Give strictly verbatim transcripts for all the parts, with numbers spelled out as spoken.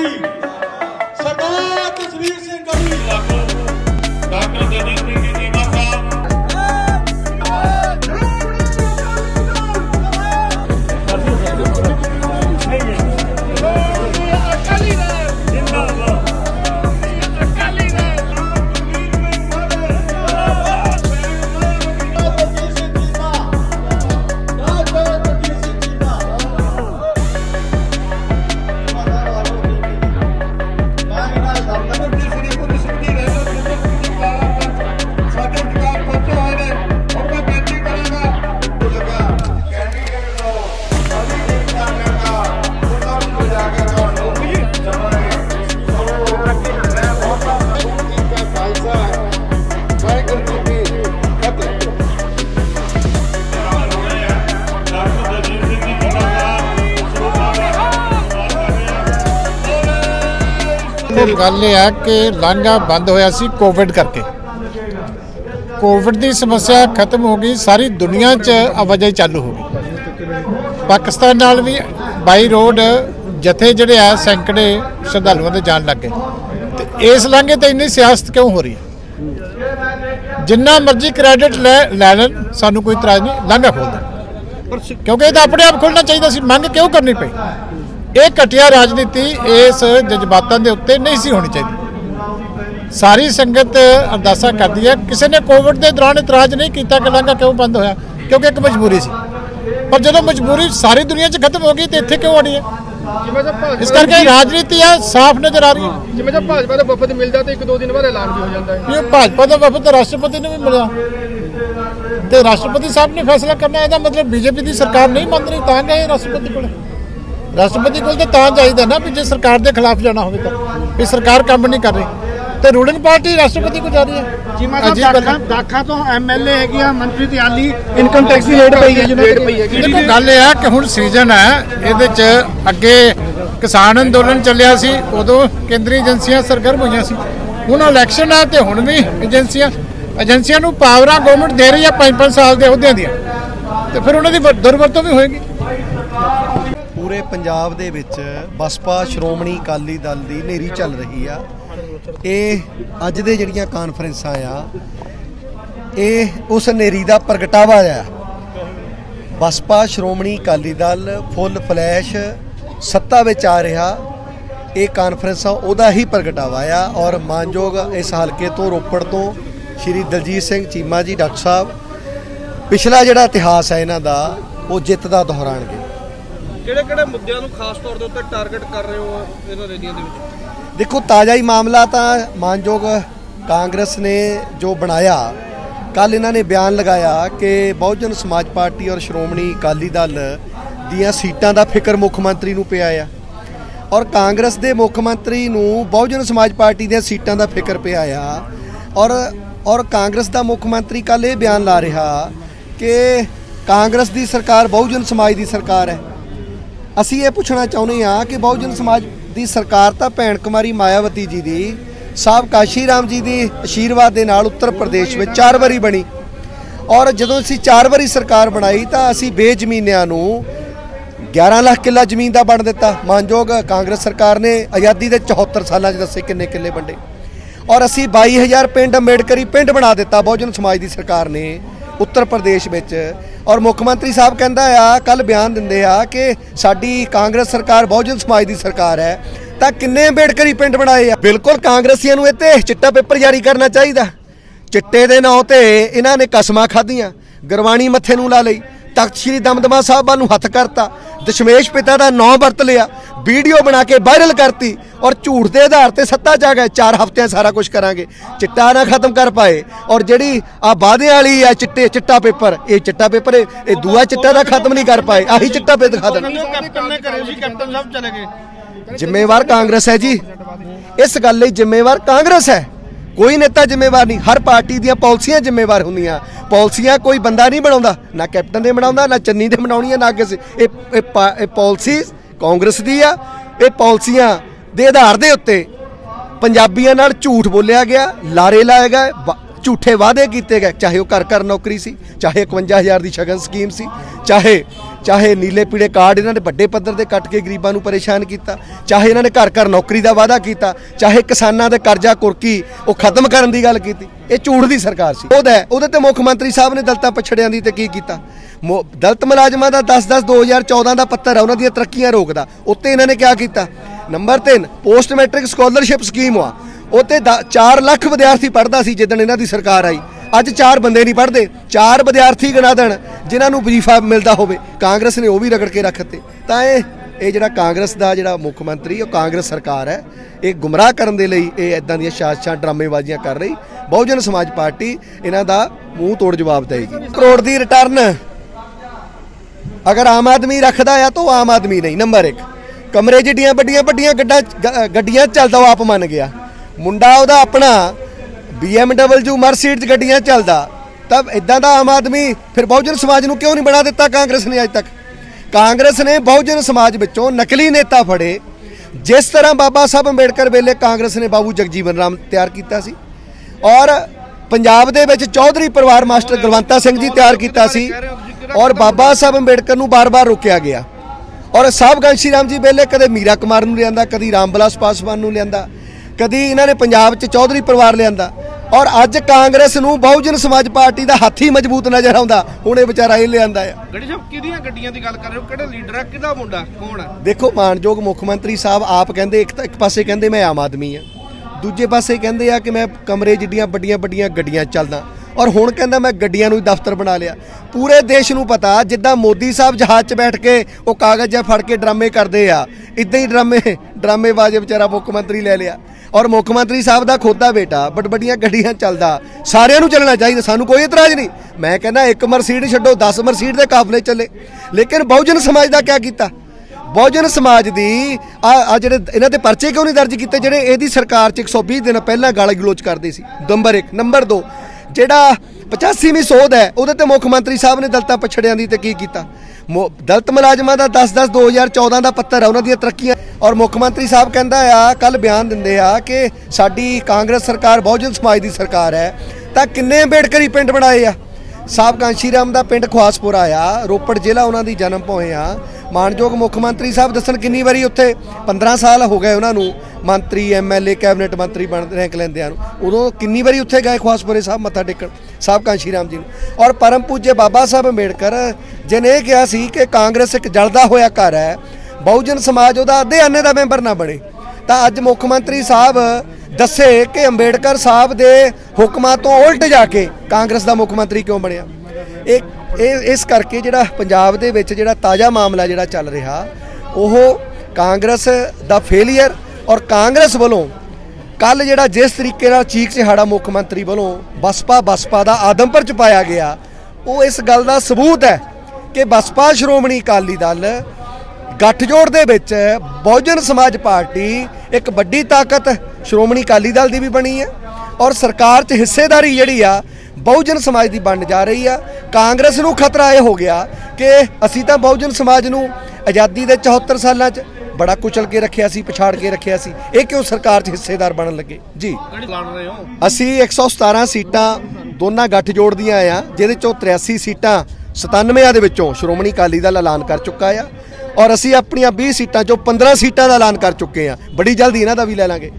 गढ़वी सरदार तस्वीर सिंह गढ़वी डॉक्टर जगजीत सिंह जी चीमा साहब गल यह है कि लांघा बंद होया सी कोविड करके। कोविड की समस्या खत्म हो गई, सारी दुनिया च आवाजाही चालू हो गई। पाकिस्तान नाल भी बाई रोड जथे जड़े है सैकड़े श्रद्धालुओं के जान लग गए। तो इस लांघे तो इन्नी सियासत क्यों हो रही है? जिन्ना मर्जी क्रेडिट लै लै लैन, सानू कोई इतराज नहीं, लांघा खोल दे, क्योंकि तो अपने आप खुलना चाहिए सी। मंग क्यों करनी पई? ये घटिया राजनीति इस जज्बातों के उत्ते नहीं सी होनी चाहिए। सारी संगत अरदासा करती है, किसी ने कोविड के दौरान इतराज नहीं किया कि लांघा क्यों बंद होया, क्योंकि एक मजबूरी सी। पर जो मजबूरी सारी दुनिया च खत्म हो गई तो इत्थे क्यों आनी है? इस करके राजनीति है साफ नजर आ रही है। जिवें जब भाजपा का वफद मिल जाता एक दो दिन बाद ऐलान भी हो जाता है। ये भाजपा का वफद राष्ट्रपति ने भी मिला, तो राष्ट्रपति साहब ने फैसला करना है। मतलब बीजेपी की सरकार नहीं मान रही, तां गए राष्ट्रपति को। राष्ट्रपति को तो चाहिए ना भी जो सरकार के खिलाफ जाना हो तो भी सरकार काम नहीं कर रही, तो रूलिंग पार्टी राष्ट्रपति को जा रही है। चीमा साहब दाखा तो एम एल ए है, मंत्री तैयारी इनकम टैक्स की रेट पई है। देखो गल यह है कि हुण सीजन है, ये अगे किसान अंदोलन चलिया सी, उदों केंद्रीय एजेंसियां सरगर्म हुई सी। हुण इलैक्शन है तो हुण भी एजेंसियां एजेंसियां नूं पावरां गवर्नमेंट दे रही है पांच पांच साल के अहुदियां दी, तो फिर उन्हां दी दुरवरतों भी होएगी। पूरे पंजाब दे विच बसपा श्रोमणी अकाली दल की नेरी चल रही आ। ये अज दे जड़ियां कानफ्रेंसां आ, ये उस नेरी का प्रगटावा आ। बसपा श्रोमणी अकाली दल फुल फ्लैश सत्ता विच आ रहा, ये कानफ्रेंसां उहदा ही प्रगटावा आ। और मानयोग इस हलके तो रोपड़ तो श्री दलजीत सिंह चीमा जी डॉक्टर साहब पिछला जिहड़ा इतिहास है इन्हां दा वो जित दा दोहराणगे। किहड़े-किहड़े मुद्दਿਆਂ ਨੂੰ खास तौर ਦੇ ਉੱਤੇ टारगेट कर रहे हो ਇਹਨਾਂ ਰੈਲੀਆਂ ਦੇ ਵਿੱਚ? देखो ताज़ा ही मामला तो मानयोग कांग्रेस ने जो बनाया, कल इन्होंने बयान लगाया कि बहुजन समाज पार्टी और श्रोमणी अकाली दल दियां सीटां दा फिक्र मुख मंत्री नूं पिया आ, और कांग्रेस दे मुख मंत्री नूं बहुजन समाज पार्टी दियां सीटां दा फिक्र पिया आ। और और कांग्रेस दा मुख मंत्री कल ये बयान ला रहा कि कांग्रेस दी सरकार बहुजन समाज दी सरकार है। असी ये पूछना चाहुंदे हाँ कि बहुजन समाज की सरकार तो भैन कुमारी मायावती जी की साहब काशी राम जी की आशीर्वाद के नाल उत्तर प्रदेश में चार बारी बनी, और जदों असी चार बारी सरकार बनाई तो असी बेजमीनियां नूं ग्यारह लाख किला जमीन का बण दिता। मानयोग कांग्रेस सरकार ने आज़ादी के चौहत्तर साल दसे किन्ने किले वंडे, और असी बाई हज़ार पिंड अम्बेडकरी पिंड बना दिता बहुजन समाज की सरकार ने उत्तर प्रदेश में। और मुख्यमंत्री साहब कहता आ, कल बयान दिंदे आ कि साडी कांग्रेस सरकार बहुजन समाज की सरकार है, तो किन्ने अम्बेडकरी पिंड बनाए आ। बिल्कुल कांग्रेसियों नूं इत्ते चिट्टा पेपर जारी करना चाहिए। चिट्टे दे नां ते इन्हां ने कसमां खाधियां, गुरबाणी मत्थे नूं ला लई, तख्त श्री दमदमा साहब वाल नूं हथ करता, दशमेश पिता का नाम वरत लिया, वीडियो बना के वायरल करती, और झूठ के आधार पर सत्ता च आ गए। चार हफ्ते सारा कुछ करांगे, चिट्टा ना खत्म कर पाए। और जिहड़ी आ वादे वाली है चिट्टे चिट्टा पेपर, ये चिट्टा पेपर ये दूआ चिट्टा दा खत्म नहीं कर पाए, आही चिट्टा पे दिखा देना। जिम्मेवार कांग्रेस है जी, इस गल लई जिम्मेवार कांग्रेस है, कोई नेता जिम्मेवार नहीं। हर पार्टी दी पॉलिसियां जिम्मेवार होंदियां, पॉलिसियां कोई बंदा नहीं बनाउंदा, ना कैप्टन ने बनाउंदा, ना चन्नी ने बनाउणी है, ना किसी। ये पॉलिसी कांग्रेस दी आ, ये पॉलिसियां दे आधार दे उत्ते पंजाबियां नाल झूठ बोलिया गया, लारे लाए गए, झूठे वादे किए गए, चाहे वह घर घर नौकरी सी, चाहे इकवंजा हज़ार की शगन स्कीम सी, चाहे ਚਾਹੇ ਨੀਲੇ ਪੀਲੇ ਕਾਰਡ ਇਹਨਾਂ ਨੇ ਵੱਡੇ ਪੱਧਰ ਤੇ ਕੱਟ ਕੇ ਗਰੀਬਾਂ ਨੂੰ ਪਰੇਸ਼ਾਨ ਕੀਤਾ, ਚਾਹੇ ਇਹਨਾਂ ਨੇ ਘਰ ਘਰ ਨੌਕਰੀ ਦਾ ਵਾਅਦਾ ਕੀਤਾ, ਚਾਹੇ ਕਿਸਾਨਾਂ ਦੇ ਕਰਜ਼ਾ ਕੁਰਕੀ ਉਹ ਖਤਮ ਕਰਨ ਦੀ ਗੱਲ ਕੀਤੀ। ਇਹ ਝੂਠ ਦੀ ਸਰਕਾਰ ਸੀ। ਉਹਦਾ ਉਹਦੇ ਤੇ ਮੁੱਖ ਮੰਤਰੀ ਸਾਹਿਬ ਨੇ ਦਲਿਤਾਂ ਪਛੜਿਆਂ ਦੀ ਤੇ ਕੀ ਕੀਤਾ, ਦਲਿਤ ਮੁਲਾਜ਼ਮਾਂ ਦਾ ਦਸ ਦਸ ਦੋ ਹਜ਼ਾਰ ਚੌਦਾਂ ਦਾ ਪੱਤਰ ਆ, ਉਹਨਾਂ ਦੀਆਂ ਤਰੱਕੀਆਂ ਰੋਕਦਾ, ਉੱਤੇ ਇਹਨਾਂ ਨੇ ਕਿਆ ਕੀਤਾ। ਨੰਬਰ ਤਿੰਨ ਪੋਸਟ ਮੈਟ੍ਰਿਕ ਸਕਾਲਰਸ਼ਿਪ ਸਕੀਮ ਆ, ਉੱਤੇ ਚਾਰ ਲੱਖ ਵਿਦਿਆਰਥੀ ਪੜ੍ਹਦਾ ਸੀ ਜਿੱਦਣ ਇਹਨਾਂ ਦੀ ਸਰਕਾਰ ਆਈ। ਅੱਜ ਚਾਰ ਬੰਦੇ ਨਹੀਂ ਪੜ੍ਹਦੇ, ਚਾਰ ਵਿਦਿਆਰਥੀ ਗਿਣਾ ਦੇਣ ਜਿਨ੍ਹਾਂ ਨੂੰ ਵਜ਼ੀਫਾ ਮਿਲਦਾ ਹੋਵੇ। ਕਾਂਗਰਸ ਨੇ ਉਹ ਵੀ ਰਗੜ ਕੇ ਰੱਖਤੇ। ਤਾਂ ਇਹ ਇਹ ਜਿਹੜਾ ਕਾਂਗਰਸ ਦਾ ਜਿਹੜਾ ਮੁੱਖ ਮੰਤਰੀ ਉਹ ਕਾਂਗਰਸ ਸਰਕਾਰ ਹੈ, ਇਹ ਗੁੰਮਰਾਹ ਕਰਨ ਦੇ ਲਈ ਇਹ ਇਦਾਂ ਦੀਆਂ ਸਾਜ਼ਿਸ਼ਾਂ ਡਰਾਮੇਬਾਜ਼ੀਆਂ ਕਰ ਰਹੀ। ਬਹੁਜਨ ਸਮਾਜ ਪਾਰਟੀ ਇਹਨਾਂ ਦਾ ਮੂੰਹ ਤੋੜ ਜਵਾਬ ਦੇਗੀ। ਕਰੋੜ ਦੀ ਰਿਟਰਨ ਅਗਰ ਆਮ ਆਦਮੀ ਰੱਖਦਾ ਆ ਤਾਂ ਆਮ ਆਦਮੀ ਨਹੀਂ। ਨੰਬਰ ਇੱਕ ਕਮਰੇ ਜਿੱਡੀਆਂ ਵੱਡੀਆਂ ਵੱਡੀਆਂ ਗੱਡਾਂ ਗੱਡੀਆਂ ਚੱਲਦਾ, ਉਹ ਆਪ ਮੰਨ ਗਿਆ। ਮੁੰਡਾ ਉਹਦਾ ਆਪਣਾ ਬੀ ਐਮ ਡਬਲਯੂ ਮਰਸੀਡੀਜ਼ ਗੱਡੀਆਂ ਚੱਲਦਾ, ਤਾਂ ਇਦਾਂ ਦਾ ਆਮ ਆਦਮੀ ਫਿਰ ਬਹੁਜਨ ਸਮਾਜ ਨੂੰ ਕਿਉਂ ਨਹੀਂ ਬਣਾ ਦਿੱਤਾ ਕਾਂਗਰਸ ਨੇ ਅੱਜ ਤੱਕ। ਕਾਂਗਰਸ ਨੇ ਬਹੁਜਨ ਸਮਾਜ ਵਿੱਚੋਂ ਨਕਲੀ ਨੇਤਾ ਫੜੇ। ਜਿਸ ਤਰ੍ਹਾਂ ਬਾਬਾ ਸਾਹਿਬ ਅੰਬੇਡਕਰ ਵੇਲੇ ਕਾਂਗਰਸ ਨੇ ਬਾਬੂ ਜਗਜੀਵਨ ਰਾਮ ਤਿਆਰ ਕੀਤਾ ਸੀ, ਔਰ ਪੰਜਾਬ ਦੇ ਵਿੱਚ ਚੌਧਰੀ ਪਰਿਵਾਰ ਮਾਸਟਰ ਗੁਰਵੰਤਾ ਸਿੰਘ ਜੀ ਤਿਆਰ ਕੀਤਾ ਸੀ, ਔਰ ਬਾਬਾ ਸਾਹਿਬ ਅੰਬੇਡਕਰ ਨੂੰ ਬਾਰ-ਬਾਰ ਰੋਕਿਆ ਗਿਆ। ਔਰ ਸਾਹਿਬ ਗਾਂਸ਼ੀ ਰਾਮ ਜੀ ਵੇਲੇ ਕਦੇ ਮੀਰਾ ਕੁਮਾਰ ਨੂੰ ਲਿਆਂਦਾ, ਕਦੀ ਰਾਮ ਬਿਲਾਸ ਪਾਸਵਾਨ ਨੂੰ ਲਿਆਂਦਾ, ਕਦੀ ਇਹਨਾਂ ਨੇ ਪੰਜਾਬ 'ਚ ਚੌਧਰੀ ਪਰਿਵਾਰ ਲਿਆਂਦਾ। ਔਰ ਅੱਜ ਕਾਂਗਰਸ ਨੂੰ ਬਹੁਜਨ ਸਮਾਜ ਪਾਰਟੀ ਦਾ ਹੱਥ ਹੀ ਮਜ਼ਬੂਤ ਨਜ਼ਰ ਆਉਂਦਾ। ਹੁਣ ਇਹ ਵਿਚਾਰਾ ਇਹ ਲਿਆਂਦਾ ਆ। ਗੱਡੀ ਸਾਹਿਬ ਕਿਹਦੀਆਂ ਗੱਡੀਆਂ ਦੀ ਗੱਲ ਕਰ ਰਹੇ ਹੋ? ਕਿਹੜਾ ਲੀਡਰ ਹੈ, ਕਿਹਦਾ ਮੁੰਡਾ, ਕੌਣ ਹੈ? ਦੇਖੋ, ਮਾਨਯੋਗ ਮੁੱਖ ਮੰਤਰੀ ਸਾਹਿਬ ਆਪ ਕਹਿੰਦੇ, ਇੱਕ ਤਾਂ ਇੱਕ ਪਾਸੇ ਕਹਿੰਦੇ ਮੈਂ ਆਮ ਆਦਮੀ ਆ, ਦੂਜੇ ਪਾਸੇ ਕਹਿੰਦੇ ਆ ਕਿ ਮੈਂ ਕਮਰੇ ਜਿੱਡੀਆਂ ਵੱਡੀਆਂ ਵੱਡੀਆਂ ਗੱਡੀਆਂ ਚੱਲਦਾ, ਔਰ ਹੁਣ ਕਹਿੰਦਾ ਮੈਂ ਗੱਡੀਆਂ ਨੂੰ ਹੀ ਦਫ਼ਤਰ ਬਣਾ ਲਿਆ। ਪੂਰੇ ਦੇਸ਼ ਨੂੰ ਪਤਾ ਜਿੱਦਾਂ ਮੋਦੀ ਸਾਹਿਬ ਜਹਾਜ਼ 'ਚ ਬੈਠ ਕੇ ਉਹ ਕਾਗਜ਼ ਜਿਹਾ ਫੜ ਕੇ ਡਰਾਮੇ ਕਰਦੇ ਆ, ਇੱਦਾਂ ਹੀ ਡਰਾਮੇ ਡਰਾਮੇਬਾਜ਼ ਵਿਚਾਰਾ ਮੁੱਖ ਮੰਤਰੀ ਲੈ ਲਿਆ। ਔਰ ਮੁੱਖ ਮੰਤਰੀ ਸਾਹਿਬ ਦਾ ਖੁਦ ਦਾ ਬੇਟਾ ਵੱਡ ਵੱਡੀਆਂ ਗੱਡੀਆਂ ਚੱਲਦਾ। ਸਾਰਿਆਂ ਨੂੰ ਚੱਲਣਾ ਚਾਹੀਦਾ, ਸਾਨੂੰ ਕੋਈ ਇਤਰਾਜ਼ ਨਹੀਂ। ਮੈਂ ਕਹਿੰਦਾ ਇੱਕ ਮਰਸੀਡ ਛੱਡੋ, ਦਸ ਮਰਸੀਡ ਦੇ ਕਾਫਲੇ ਚੱਲੇ। ਲੇਕਿਨ ਬਹੁਜਨ ਸਮਾਜ ਦਾ ਕਿਆ ਕੀਤਾ? ਬਹੁਜਨ ਸਮਾਜ ਦੀ ਆ ਜਿਹੜੇ ਇਹਨਾਂ ਦੇ ਪਰਚੇ ਕਿਉਂ ਨਹੀਂ ਦਰਜ ਕੀਤੇ, ਜਿਹੜੇ ਇਹਦੀ ਸਰਕਾਰ 'ਚ ਇੱਕ ਸੌ ਵੀਹ ਦਿਨ ਪਹਿਲਾਂ ਗਾਲੀ ਗਲੋਚ ਕਰਦੇ ਸੀ? ਨੰਬਰ ਇੱਕ। ਨੰਬਰ ਦੋ, ਜਿਹੜਾ ਪਚਾਸੀਵੀਂ ਸੋਧ ਹੈ ਉਹਦੇ ਤੇ ਮੁੱਖ ਮੰਤਰੀ ਸਾਹਿਬ ਨੇ ਦਲਿਤਾਂ ਪਛੜਿਆਂ ਦੀ ਤੇ ਕੀ ਕੀਤਾ। ਦਲਿਤ ਮੁਲਾਜ਼ਮਾਂ ਦਾ ਦਸ ਦਸ ਦੋ ਹਜ਼ਾਰ ਚੌਦਾਂ ਦਾ ਪੱਤਰ ਆ, ਉਹਨਾਂ ਦੀਆਂ ਤਰੱਕੀਆਂ। ਔਰ ਮੁੱਖ ਮੰਤਰੀ ਸਾਹਿਬ ਕਹਿੰਦਾ ਆ, ਕੱਲ ਬਿਆਨ ਦਿੰਦੇ ਆ ਕਿ ਸਾਡੀ ਕਾਂਗਰਸ ਸਰਕਾਰ ਬਹੁਜਨ ਸਮਾਜ ਦੀ ਸਰਕਾਰ ਹੈ। ਤਾਂ ਕਿੰਨੇ ਅੰਬੇਡਕਰੀ ਪਿੰਡ ਬਣਾਏ ਆ? ਸਾਹਿਬ ਕਾਂਸ਼ੀ ਰਾਮ ਦਾ ਪਿੰਡ ਖੁਆਸਪੁਰਾ ਆ, ਰੋਪੜ ਜ਼ਿਲ੍ਹਾ ਉਹਨਾਂ ਦੀ ਜਨਮ ਭੋਏ ਆ। ਮਾਨਯੋਗ ਮੁੱਖ ਮੰਤਰੀ ਸਾਹਿਬ ਦੱਸਣ ਕਿੰਨੀ ਵਾਰੀ ਉੱਥੇ ਪੰਦਰਾਂ ਸਾਲ ਹੋ ਗਏ ਉਹਨਾਂ ਨੂੰ ਮੰਤਰੀ ਐਮ ਐਲ ਏ ਕੈਬਨਿਟ ਮੰਤਰੀ ਬਣ ਰੈਂਕ ਲੈਂਦਿਆਂ ਨੂੰ, ਉਦੋਂ ਕਿੰਨੀ ਵਾਰੀ ਉੱਥੇ ਗਏ ਖੁਆਸਪੁਰੇ ਸਾਹਿਬ ਮੱਥਾ ਟੇਕਣ ਸਾਹਿਬ ਕਾਂਸ਼ੀ ਰਾਮ ਜੀ ਨੂੰ। ਔਰ ਪਰਮ ਪੂਜੇ ਬਾਬਾ ਸਾਹਿਬ ਅੰਬੇਡਕਰ ਜਿਹਨੇ ਇਹ ਕਿਹਾ ਸੀ ਕਿ ਕਾਂਗਰਸ ਇੱਕ ਜਲਦਾ ਹੋਇਆ ਘਰ ਹੈ, ਬਹੁਜਨ ਸਮਾਜ ਉਹਦਾ ਅੱਧੇ ਆਨੇ ਦਾ ਮੈਂਬਰ ਨਾ ਬਣੇ। ਤਾਂ ਅੱਜ ਮੁੱਖ ਮੰਤਰੀ ਸਾਹਿਬ ਦੱਸੇ ਕਿ ਅੰਬੇਡਕਰ ਸਾਹਿਬ ਦੇ ਹੁਕਮਾਂ ਤੋਂ ਉਲਟ ਜਾ ਕੇ ਕਾਂਗਰਸ ਦਾ ਮੁੱਖ ਮੰਤਰੀ ਕਿਉਂ ਬਣਿਆ। ਇਹ ਇਹ ਇਸ ਕਰਕੇ ਜਿਹੜਾ ਪੰਜਾਬ ਦੇ ਵਿੱਚ ਜਿਹੜਾ ਤਾਜ਼ਾ ਮਾਮਲਾ ਜਿਹੜਾ ਚੱਲ ਰਿਹਾ, ਉਹ ਕਾਂਗਰਸ ਦਾ ਫੇਲੀਅਰ ਔਰ ਕਾਂਗਰਸ ਵੱਲੋਂ ਕੱਲ ਜਿਹੜਾ ਜਿਸ ਤਰੀਕੇ ਨਾਲ ਚੀਕ ਚਿਹਾੜਾ ਮੁੱਖ ਮੰਤਰੀ ਵੱਲੋਂ ਬਸਪਾ ਬਸਪਾ ਦਾ ਆਦਮਪੁਰ 'ਚ ਪਾਇਆ ਗਿਆ, ਉਹ ਇਸ ਗੱਲ ਦਾ ਸਬੂਤ ਹੈ ਕਿ ਬਸਪਾ ਸ਼੍ਰੋਮਣੀ ਅਕਾਲੀ ਦਲ ਗੱਠਜੋੜ ਦੇ ਵਿੱਚ ਬਹੁਜਨ ਸਮਾਜ ਪਾਰਟੀ ਇੱਕ ਵੱਡੀ ਤਾਕਤ ਸ਼੍ਰੋਮਣੀ ਅਕਾਲੀ ਦਲ ਦੀ ਵੀ ਬਣੀ ਹੈ, ਔਰ ਸਰਕਾਰ 'ਚ ਹਿੱਸੇਦਾਰੀ ਜਿਹੜੀ ਆ ਬਹੁਜਨ ਸਮਾਜ ਦੀ ਬਣ ਜਾ ਰਹੀ ਆ। ਕਾਂਗਰਸ ਨੂੰ ਖਤਰਾ ਇਹ ਹੋ ਗਿਆ ਕਿ ਅਸੀਂ ਤਾਂ ਬਹੁਜਨ ਸਮਾਜ ਨੂੰ ਆਜ਼ਾਦੀ ਦੇ ਚੌਹੱਤਰ ਸਾਲਾਂ 'ਚ ਬੜਾ ਕੁਚਲ ਕੇ ਰੱਖਿਆ ਸੀ, ਪਛਾੜ ਕੇ ਰੱਖਿਆ ਸੀ, ਇਹ ਕਿਉਂ ਸਰਕਾਰ 'ਚ ਹਿੱਸੇਦਾਰ ਬਣਨ ਲੱਗੇ ਜੀ। ਲੜ ਰਹੇ ਹੋ? ਅਸੀਂ ਇੱਕ ਸੌ ਸਤਾਰਾਂ ਸੀਟਾਂ ਦੋਨਾਂ ਗੱਠਜੋੜ ਦੀਆਂ ਆ, ਜਿਹਦੇ ਚੋਂ ਤਰਿਆਸੀ ਸੀਟਾਂ ਸਤਾਨਵੇਂ ਦੇ ਵਿੱਚੋਂ ਸ਼੍ਰੋਮਣੀ ਅਕਾਲੀ ਦਲ ਐਲਾਨ ਕਰ ਚੁੱਕਾ ਆ, ਔਰ ਅਸੀਂ ਆਪਣੀਆਂ ਵੀਹ ਸੀਟਾਂ ਚੋਂ ਪੰਦਰਾਂ ਸੀਟਾਂ ਦਾ ਐਲਾਨ ਕਰ ਚੁੱਕੇ ਆ। ਬੜੀ ਜਲਦੀ ਇਹਨਾਂ ਦਾ ਵੀ ਲੈ ਲਾਂਗੇ।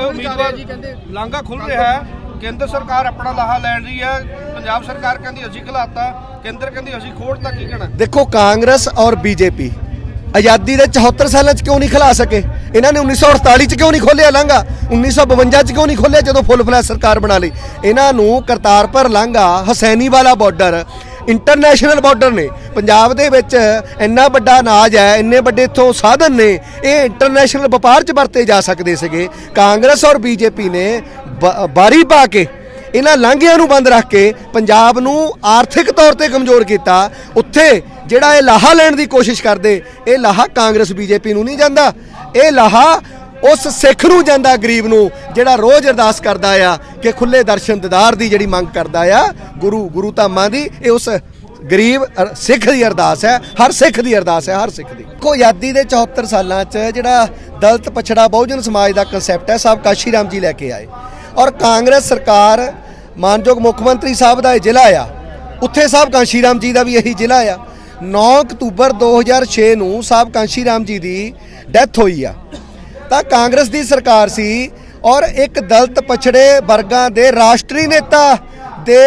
ਲਾਂਘਾ ਖੁੱਲ ਰਿਹਾ ਹੈ, ਕੇਂਦਰ ਸਰਕਾਰ ਆਪਣਾ ਲਾਹਾ ਲੈ ਰਹੀ ਹੈ, ਪੰਜਾਬ ਸਰਕਾਰ ਕਹਿੰਦੀ ਅਸੀਂ ਖਿਲਾਤਾ, ਕੇਂਦਰ ਕਹਿੰਦੀ ਅਸੀਂ ਖੋੜਤਾ, ਕੀ ਕਹਿਣਾ? ਦੇਖੋ, ਕਾਂਗਰਸ ਔਰ ਬੀਜੇਪੀ ਆਜ਼ਾਦੀ ਦੇ ਚੌਹੱਤਰ ਸਾਲਾਂ 'ਚ ਕਿਉਂ ਨਹੀਂ ਖਿਲਾ ਸਕੇ? ਇਹਨਾਂ ਨੇ ਉੱਨੀ ਸੌ ਅੜਤਾਲੀ 'ਚ ਕਿਉਂ ਨਹੀਂ ਖੋਲ੍ਹਿਆ ਲਾਂਘਾ? ਉੱਨੀ ਸੌ ਬਵੰਜਾ 'ਚ ਕਿਉਂ ਨਹੀਂ ਖੋਲ੍ਹਿਆ ਜਦੋਂ ਫੁੱਲ ਫਲੈਸ਼ ਸਰਕਾਰ ਬਣਾ ਲਈ? ਇਹਨਾਂ ਨੂੰ ਕਰਤਾਰਪੁਰ ਲਾਂਘਾ, ਹਸੈਨੀ ਵਾਲਾ ਬਾਰਡਰ ਇੰਟਰਨੈਸ਼ਨਲ ਬਾਰਡਰ ਨੇ। ਪੰਜਾਬ ਦੇ ਵਿੱਚ ਇੰਨਾ ਵੱਡਾ ਅਨਾਜ ਹੈ, ਇੰਨੇ ਵੱਡੇ ਇੱਥੋਂ ਸਾਧਨ ਨੇ, ਇਹ ਇੰਟਰਨੈਸ਼ਨਲ ਵਪਾਰ 'ਚ ਵਰਤੇ ਜਾ ਸਕਦੇ ਸੀਗੇ। ਕਾਂਗਰਸ ਔਰ ਬੀਜੇਪੀ ਨੇ ਬਾਰੀ ਪਾ ਕੇ ਇਹਨਾਂ ਲਾਂਘਿਆਂ ਨੂੰ ਬੰਦ ਰੱਖ ਕੇ ਪੰਜਾਬ ਨੂੰ ਆਰਥਿਕ ਤੌਰ ਤੇ ਕਮਜ਼ੋਰ ਕੀਤਾ। ਉੱਥੇ ਜਿਹੜਾ ਇਹ ਲਾਹਾ ਲੈਣ ਦੀ ਕੋਸ਼ਿਸ਼ ਕਰਦੇ, ਇਹ ਲਾਹਾ ਕਾਂਗਰਸ ਬੀਜੇਪੀ ਨੂੰ ਨਹੀਂ ਜਾਂਦਾ, ਇਹ ਲਾਹਾ ਉਸ ਸਿੱਖ ਨੂੰ ਜਾਂਦਾ, ਗਰੀਬ ਨੂੰ, ਜਿਹੜਾ ਰੋਜ਼ ਅਰਦਾਸ ਕਰਦਾ ਆ ਕਿ ਖੁੱਲੇ ਦਰਸ਼ਨ ਦੀਦਾਰ ਦੀ ਜਿਹੜੀ ਮੰਗ ਕਰਦਾ ਆ ਗੁਰੂ ਗੁਰੂ ਧਾਮਾਂ ਦੀ। ਇਹ ਉਸ ਗਰੀਬ ਸਿੱਖ ਦੀ ਅਰਦਾਸ ਹੈ, ਹਰ ਸਿੱਖ ਦੀ ਅਰਦਾਸ ਹੈ, ਹਰ ਸਿੱਖ ਦੀ। ਦੇਖੋ, ਆਜ਼ਾਦੀ ਦੇ ਚੌਹੱਤਰ ਸਾਲਾਂ 'ਚ ਜਿਹੜਾ ਦਲਿਤ ਪਛੜਾ ਬਹੁਜਨ ਸਮਾਜ ਦਾ ਕਨਸੈਪਟ ਹੈ, ਸਾਹਿਬ ਕਾਸ਼ੀ ਰਾਮ ਜੀ ਲੈ ਕੇ ਆਏ। ਔਰ ਕਾਂਗਰਸ ਸਰਕਾਰ, ਮਾਨਯੋਗ ਮੁੱਖ ਮੰਤਰੀ ਸਾਹਿਬ ਦਾ ਇਹ ਜ਼ਿਲ੍ਹਾ ਆ, ਉੱਥੇ ਸਾਹਿਬ ਕਾਂਸ਼ੀ ਰਾਮ ਜੀ ਦਾ ਵੀ ਇਹੀ ਜ਼ਿਲ੍ਹਾ ਆ। नौ अक्तूबर दो हज़ार छे ਨੂੰ ਸਾਹਿਬ ਕਾਂਸ਼ੀ ਰਾਮ ਜੀ ਦੀ ਡੈਥ ਹੋਈ ਆ ਤਾਂ ਕਾਂਗਰਸ ਦੀ ਸਰਕਾਰ ਸੀ ਔਰ ਇੱਕ ਦਲਿਤ ਪਛੜੇ ਵਰਗਾਂ ਦੇ ਰਾਸ਼ਟਰੀ ਨੇਤਾ ਦੇ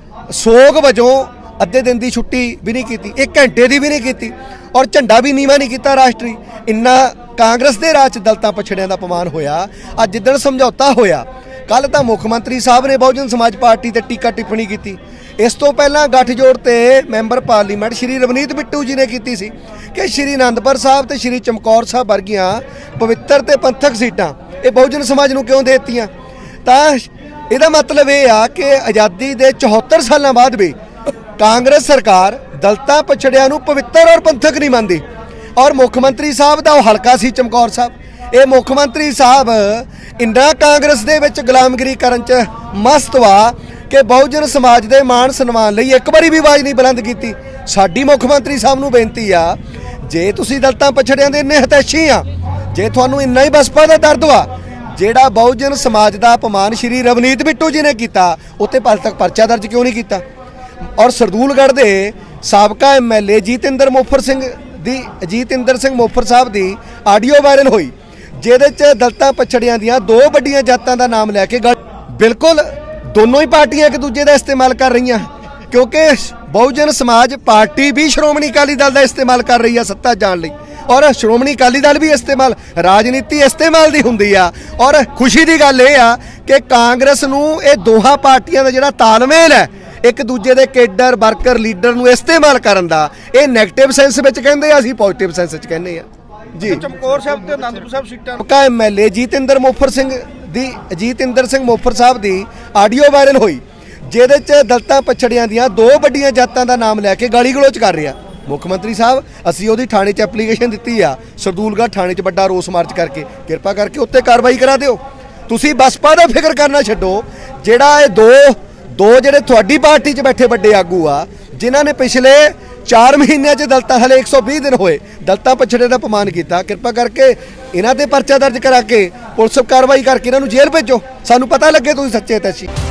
ਸੋਗ ਵਜੋਂ ਅੱਧੇ ਦਿਨ ਦੀ ਛੁੱਟੀ ਵੀ ਨਹੀਂ ਕੀਤੀ, ਇੱਕ ਘੰਟੇ ਦੀ ਵੀ ਨਹੀਂ ਕੀਤੀ ਔਰ ਝੰਡਾ ਵੀ ਨੀਵਾਂ ਨਹੀਂ ਕੀਤਾ ਰਾਸ਼ਟਰੀ। ਇੰਨਾ ਕਾਂਗਰਸ ਦੇ ਰਾਜ 'ਚ ਦਲਿਤਾਂ ਪਛੜਿਆਂ ਦਾ ਅਪਮਾਨ ਹੋਇਆ। ਅੱਜ ਜਿੱਦਣ ਸਮਝੌਤਾ ਹੋਇਆ, ਕੱਲ ਤਾਂ ਮੁੱਖ ਮੰਤਰੀ ਸਾਹਿਬ ਨੇ ਬਹੁਜਨ ਸਮਾਜ ਪਾਰਟੀ ਤੇ ਟੀਕਾ ਟਿੱਪਣੀ ਕੀਤੀ। ਇਸ ਤੋਂ ਪਹਿਲਾਂ ਗੱਠਜੋੜ ਤੇ ਮੈਂਬਰ ਪਾਰਲੀਮੈਂਟ ਸ਼੍ਰੀ ਰਵਨੀਤ ਬਿੱਟੂ ਜੀ ਨੇ ਕੀਤੀ ਸੀ ਕਿ ਸ਼੍ਰੀ ਅਨੰਦਪੁਰ ਸਾਹਿਬ ਤੇ ਸ਼੍ਰੀ ਚਮਕੌਰ ਸਾਹਿਬ ਵਰਗੀਆਂ ਪਵਿੱਤਰ ਤੇ ਪੰਥਕ ਸੀਟਾਂ ਇਹ ਬਹੁਜਨ ਸਮਾਜ ਨੂੰ ਕਿਉਂ ਦੇ ਦਿੱਤੀਆਂ। ਤਾਂ ਇਹਦਾ ਮਤਲਬ ਇਹ ਆ ਕਿ ਆਜ਼ਾਦੀ ਦੇ ਚੁਹੱਤਰ ਸਾਲਾਂ ਬਾਅਦ ਵੀ ਕਾਂਗਰਸ ਸਰਕਾਰ ਦਲਿਤਾਂ ਪਛੜਿਆਂ ਨੂੰ ਪਵਿੱਤਰ ਔਰ ਪੰਥਕ ਨਹੀਂ ਮੰਨਦੀ। ਔਰ ਮੁੱਖ ਮੰਤਰੀ ਸਾਹਿਬ ਦਾ ਉਹ ਹਲਕਾ ਸੀ ਚਮਕੌਰ ਸਾਹਿਬ। ਇਹ ਮੁੱਖ ਮੰਤਰੀ ਸਾਹਿਬ ਇੰਨਾ ਕਾਂਗਰਸ ਦੇ ਵਿੱਚ ਗੁਲਾਮਗਿਰੀ ਕਰਨ 'ਚ ਮਸਤ ਵਾ ਕਿ ਬਹੁਜਨ ਸਮਾਜ ਦੇ ਮਾਣ ਸਨਮਾਨ ਲਈ ਇੱਕ ਵਾਰੀ ਵੀ ਆਵਾਜ਼ ਨਹੀਂ ਬੁਲੰਦ ਕੀਤੀ। ਸਾਡੀ ਮੁੱਖ ਮੰਤਰੀ ਸਾਹਿਬ ਨੂੰ ਬੇਨਤੀ ਆ, ਜੇ ਤੁਸੀਂ ਦਲਿਤਾਂ ਪਛੜਿਆਂ ਦੇ ਇੰਨੇ ਹਿਤੈਸ਼ੀ ਆ, ਜੇ ਤੁਹਾਨੂੰ ਇੰਨਾ ਹੀ ਬਸਪਾ ਦਾ ਦਰਦ ਵਾ, ਜਿਹੜਾ ਬਹੁਜਨ ਸਮਾਜ ਦਾ ਅਪਮਾਨ ਸ਼੍ਰੀ ਰਵਨੀਤ ਬਿੱਟੂ ਜੀ ਨੇ ਕੀਤਾ, ਉੱਤੇ ਹਾਲ ਤੱਕ ਪਰਚਾ ਦਰਜ ਕਿਉਂ ਨਹੀਂ ਕੀਤਾ। ਔਰ ਸਰਦੂਲਗੜ੍ਹ ਦੇ ਸਾਬਕਾ M L A Jitinder Mofar Singh ਦੀ ਜੀਤਿੰਦਰ ਸਿੰਘ ਮੋਫਰ ਸਾਹਿਬ ਦੀ ਆਡੀਓ ਵਾਇਰਲ ਹੋਈ, ਜਿਹਦੇ 'ਚ ਦਲਿਤਾਂ ਪਛੜਿਆਂ ਦੀਆਂ ਦੋ ਵੱਡੀਆਂ ਜਾਤਾਂ ਦਾ ਨਾਮ ਲੈ ਕੇ ਗੱਲ, ਬਿਲਕੁਲ ਦੋਨੋਂ ਹੀ ਪਾਰਟੀਆਂ ਇੱਕ ਦੂਜੇ ਦਾ ਇਸਤੇਮਾਲ ਕਰ ਰਹੀਆਂ, ਕਿਉਂਕਿ ਬਹੁਜਨ ਸਮਾਜ ਪਾਰਟੀ ਵੀ ਸ਼੍ਰੋਮਣੀ ਅਕਾਲੀ ਦਲ ਦਾ ਇਸਤੇਮਾਲ ਕਰ ਰਹੀ ਆ ਸੱਤਾ ਜਾਣ ਲਈ, ਔਰ ਸ਼੍ਰੋਮਣੀ ਅਕਾਲੀ ਦਲ ਵੀ ਇਸਤੇਮਾਲ, ਰਾਜਨੀਤੀ ਇਸਤੇਮਾਲ ਦੀ ਹੁੰਦੀ ਆ। ਔਰ ਖੁਸ਼ੀ ਦੀ ਗੱਲ ਇਹ ਆ ਕਿ ਕਾਂਗਰਸ ਨੂੰ ਇਹ ਦੋਹਾਂ ਪਾਰਟੀਆਂ ਦਾ ਜਿਹੜਾ ਤਾਲਮੇਲ ਹੈ ਇੱਕ ਦੂਜੇ ਦੇ ਕੇਡਰ ਵਰਕਰ ਲੀਡਰ ਨੂੰ ਇਸਤੇਮਾਲ ਕਰਨ ਦਾ, ਇਹ ਨੈਗੇਟਿਵ ਸੈਂਸ ਵਿੱਚ ਕਹਿੰਦੇ ਆ, ਅਸੀਂ ਪੋਜ਼ਿਟਿਵ ਸੈਂਸ ਵਿੱਚ ਕਹਿੰਦੇ ਆ ਜੀ। ਚਮਕੌਰ ਸਾਹਿਬ ਤੇ ਅਨੰਦਪੁਰ ਸਾਹਿਬ ਸੀਟਾਂ ਸਾਬਕਾ M L A Jitinder Mofar Singh ਦੀ ਜੀਤਿੰਦਰ ਸਿੰਘ ਮੋਫਰ ਸਾਹਿਬ ਦੀ ਆਡੀਓ ਵਾਇਰਲ ਹੋਈ, ਜਿਹਦੇ 'ਚ ਦਲਿਤਾਂ ਪਛੜਿਆਂ ਦੀਆਂ ਦੋ ਵੱਡੀਆਂ ਜਾਤਾਂ ਦਾ ਨਾਮ ਲੈ ਕੇ ਗਾਲੀ ਗਲੋਚ ਕਰ ਰਿਹਾ। ਮੁੱਖ ਮੰਤਰੀ ਸਾਹਿਬ, ਅਸੀਂ ਉਹਦੀ ਥਾਣੇ 'ਚ ਐਪਲੀਕੇਸ਼ਨ ਦਿੱਤੀ ਆ, ਸਰਦੂਲਗੜ੍ਹ ਥਾਣੇ 'ਚ ਵੱਡਾ ਰੋਸ ਮਾਰਚ ਕਰਕੇ, ਕਿਰਪਾ ਕਰਕੇ ਉੱਤੇ ਕਾਰਵਾਈ ਕਰਾ ਦਿਓ। ਤੁਸੀਂ ਬਸਪਾ ਦਾ ਫਿਕਰ ਕਰਨਾ ਛੱਡੋ, ਜਿਹੜਾ ਇਹ ਦੋ ਦੋ ਜਿਹੜੇ ਤੁਹਾਡੀ ਪਾਰਟੀ 'ਚ ਬੈਠੇ ਵੱਡੇ ਆਗੂ ਆ, ਜਿਨ੍ਹਾਂ ਨੇ ਪਿਛਲੇ ਚਾਰ ਮਹੀਨਿਆਂ 'ਚ ਦਲਿਤਾਂ ਹਲੇ ਇੱਕ ਸੌ ਵੀਹ ਦਿਨ ਹੋਏ ਦਲਿਤਾਂ ਪਛੜੇ ਦਾ ਅਪਮਾਨ ਕੀਤਾ, ਕਿਰਪਾ ਕਰਕੇ ਇਹਨਾਂ ਤੇ ਪਰਚਾ ਦਰਜ ਕਰਾ ਕੇ ਪੁਲਿਸ ਕਾਰਵਾਈ ਕਰਕੇ ਇਹਨਾਂ ਨੂੰ ਜੇਲ੍ਹ ਭੇਜੋ। ਸਾਨੂੰ ਪਤਾ ਲੱਗੇ ਤੁਸੀਂ ਸੱਚੇ ਤੈਸੀ।